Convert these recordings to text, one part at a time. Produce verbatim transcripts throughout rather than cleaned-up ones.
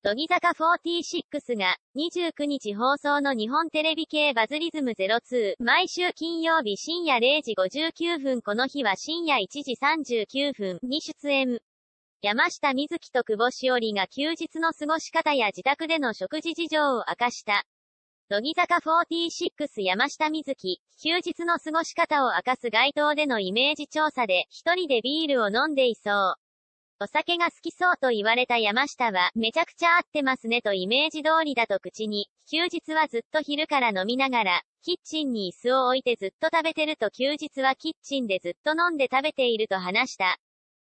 乃木坂フォーティーシックスがにじゅうくにち放送の日本テレビ系バズリズムゼロツー、毎週金曜日深夜れいじごじゅうきゅうふん、この日は深夜いちじさんじゅうきゅうふんに出演。山下美月と久保しおりが休日の過ごし方や自宅での食事事情を明かした。乃木坂フォーティーシックス山下美月、休日の過ごし方を明かす街頭でのイメージ調査で、一人でビールを飲んでいそう。お酒が好きそうと言われた山下は、めちゃくちゃ合ってますねとイメージ通りだと口に、休日はずっと昼から飲みながら、キッチンに椅子を置いてずっと食べてると休日はキッチンでずっと飲んで食べていると話した。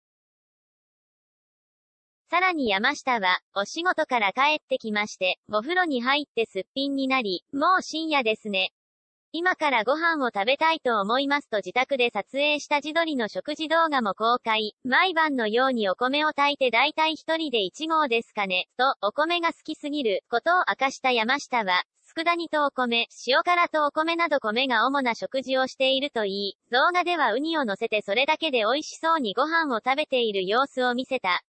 さらに山下は、お仕事から帰ってきまして、お風呂に入ってすっぴんになり、もう深夜ですね。今からご飯を食べたいと思いますと自宅で撮影した自撮りの食事動画も公開。毎晩のようにお米を炊いてだいたい一人でいち合ですかね、と、お米が好きすぎることを明かした山下は、佃煮とお米、塩辛とお米など米が主な食事をしていると言い、動画ではウニを乗せてそれだけで美味しそうにご飯を食べている様子を見せた。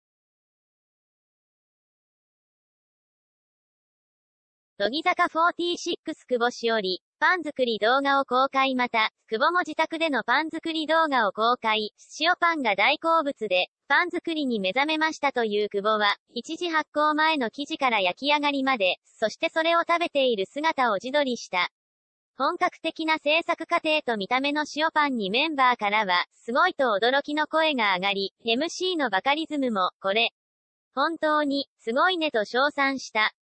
乃木坂フォーティーシックス久保しおり、パン作り動画を公開。また、久保も自宅でのパン作り動画を公開。塩パンが大好物で、パン作りに目覚めましたという久保は、一次発酵前の生地から焼き上がりまで、そしてそれを食べている姿を自撮りした。本格的な制作過程と見た目の塩パンにメンバーからは、すごいと驚きの声が上がり、エムシー のバカリズムも、これ、本当に、すごいねと称賛した。